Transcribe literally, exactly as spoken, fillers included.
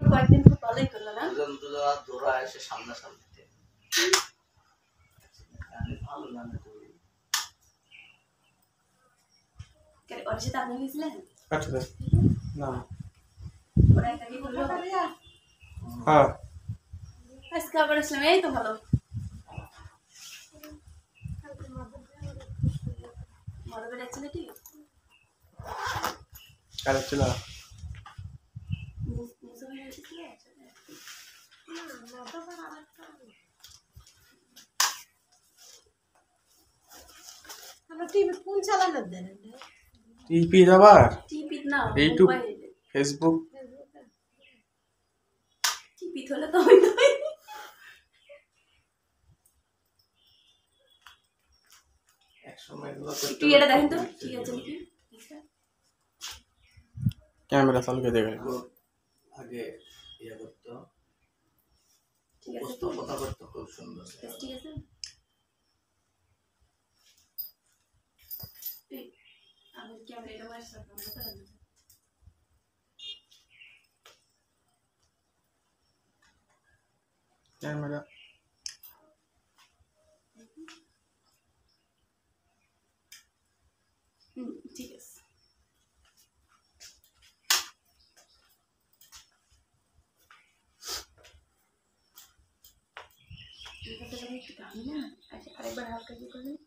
কয়েকদিন খুব ভালোই করলো না দুজন দুজন দৌড়া এসে সামনে সামনে ভালো গানে করি ওর সাথে আপনি গেছিলেন আচ্ছা না ওরা একাই করলো হ্যাঁ আজকে আবার আসলাম এই তো ভালো মজা করে যাচ্ছিল ঠিক কাল ছিল কোন চালানো দেন টিপি আবার টিপি না ইউটিউব ফেসবুক টিপি হলে তো হইতো একসময় এগুলো তুই এটা দেখেন তো ঠিক আছে নাকি ক্যামেরা চালু করে দেখে আগে ইয়ে করতো ঠিক আছে উপস্থাপনা করতো খুব সুন্দর ঠিক আছে আমি ক্যামেরা এটা মারছি ক্যামেরা হুম ঠিক আছে এটা তো একটু দামি না আচ্ছা আরেকবার হালকা দিয়ে করবেন